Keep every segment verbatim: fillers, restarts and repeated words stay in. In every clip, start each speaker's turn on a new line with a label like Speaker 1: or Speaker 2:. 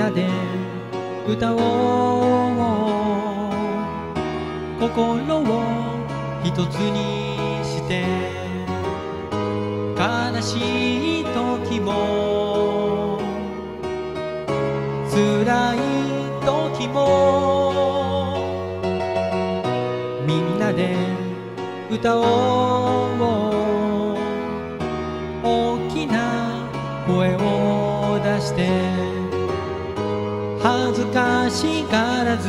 Speaker 1: なで歌おう。心を一つにして悲しい時も辛い時もみんなで歌おう。大きな声を出して恥ずかしがらず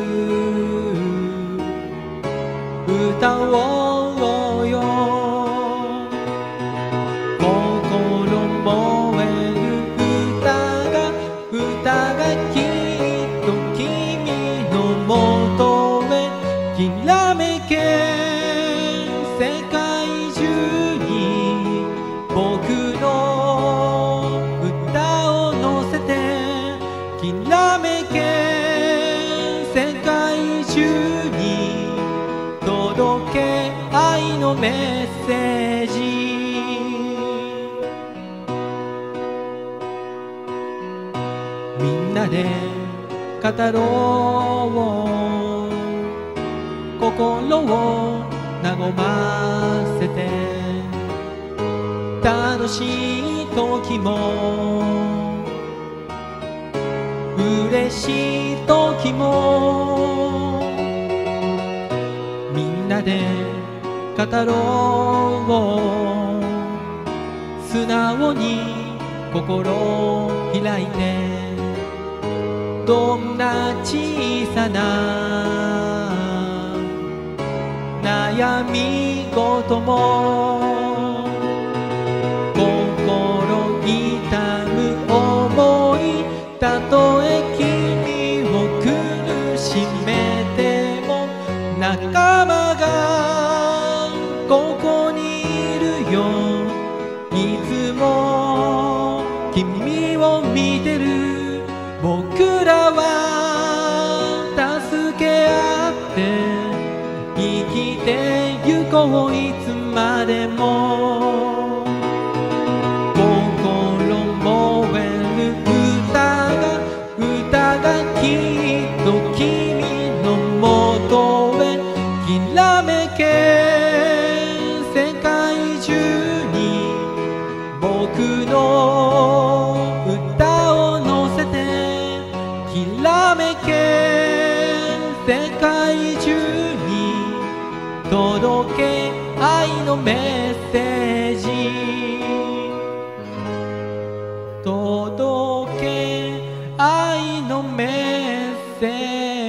Speaker 1: 歌おうよ。心燃える歌が歌がきっと君のもとへきらめけ。世界中に僕の歌を乗せてきらめけ。世界中に届け愛のメッセージ。みんなで語ろう。心を和ませて楽しい時も嬉しい時もみんなで語ろう。素直に心を開いてどんな小さな悩み事も心痛む想いたとえ君を苦しめても仲間がここにいるよ。いつも君を見てる。僕らは助け合って生きてゆこう。いつまでも心燃える歌が歌がきっと君のもとへきらめけ。世界中に僕の歌を乗せてきらめけ。世界中に届け愛のメッセージ。届け愛のメッセージ。